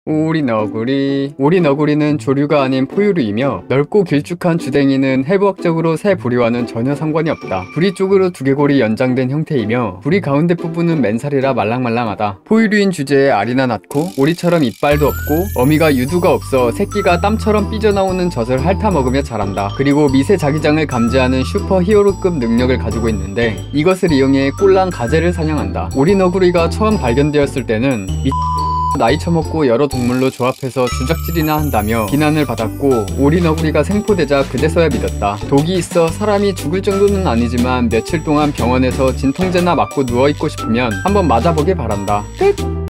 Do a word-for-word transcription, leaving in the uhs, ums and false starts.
오리너구리. 오리너구리는 조류가 아닌 포유류이며 넓고 길쭉한 주댕이는 해부학적으로 새 부리와는 전혀 상관이 없다. 부리 쪽으로 두개골이 연장된 형태이며 부리 가운데 부분은 맨살이라 말랑말랑하다. 포유류인 주제에 알이나 낳고 오리처럼 이빨도 없고 어미가 유두가 없어 새끼가 땀처럼 삐져나오는 젖을 핥아먹으며 자란다. 그리고 미세 자기장을 감지하는 슈퍼 히어로급 능력을 가지고 있는데 이것을 이용해 꼴랑 가재를 사냥한다. 오리너구리가 처음 발견되었을 때는 이 나이 처먹고 여러 동물로 조합해서 주작질이나 한다며 비난을 받았고 오리너구리가 생포되자 그제서야 믿었다. 독이 있어 사람이 죽을 정도는 아니지만 며칠 동안 병원에서 진통제나 맞고 누워있고 싶으면 한번 맞아보길 바란다. 끝!